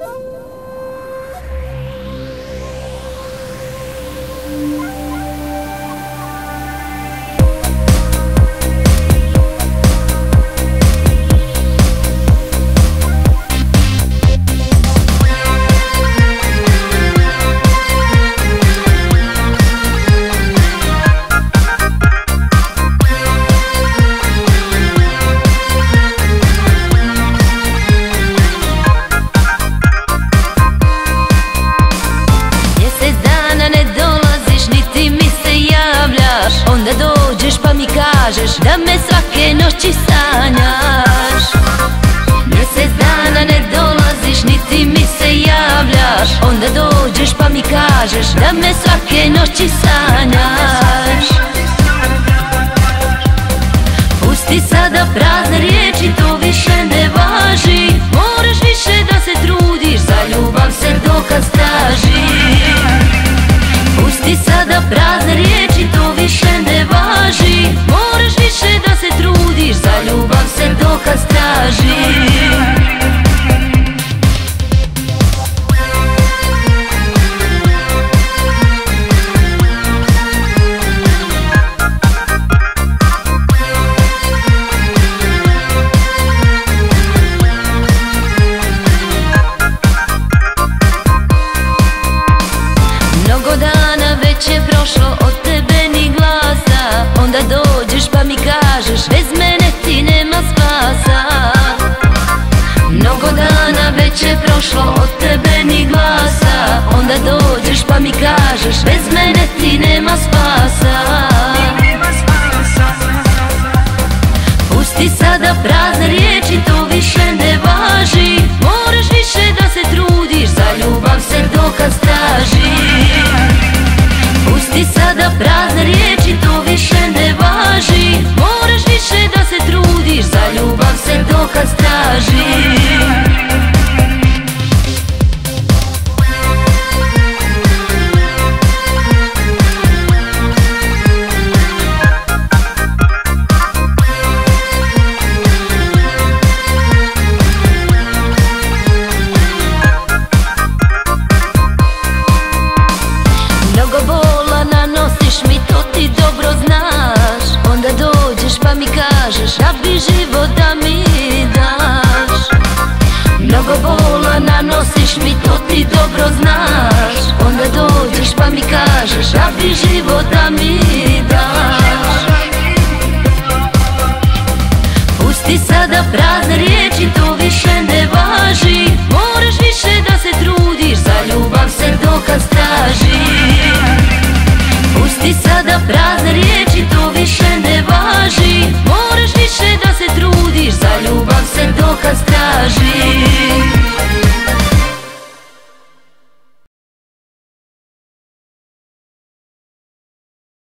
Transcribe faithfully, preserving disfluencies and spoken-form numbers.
Onda dođeš pa mi kažeš da me svake noći sanjaš. Mjesec dana ne dolaziš niti mi se javljaš. Onda dođeš pa mi kažeš da me svake noći sanjaš. Pusti sada prazne riječi, to više ne važi. Moraš više da se trudiš, za ljubav se dokaz traži. Pusti sada prazne riječi, to više ne važi. Moraš više da se trudiš, za ljubav se dokaz traži. Mnogo dana već je prošlo, od tebe ni glasa. Onda dođeš pa mi kažeš bez mene ti nema spasa. Mnogo dana već je prošlo, od tebe ni glasa. Onda dođeš pa mi kažeš bez mene ti nema spasa. Pusti sada prazne riječi, to više ne važi. Moraš više da se trudiš, za ljubav se dokaz traži. Pusti sada prazne riječi, to više ne važi. Moraš više da se trudiš, za ljubav se dokaz traži. Mnogo bola nanosiš mi, to ti dobro znaš. Onda dođeš pa mi kažeš da bi život da mi daš. Mnogo bola nanosiš mi, to ti dobro znaš. Onda dođeš pa mi kažeš da bi život da mi daš. Pusti sada prazne riječi, to više ne važi.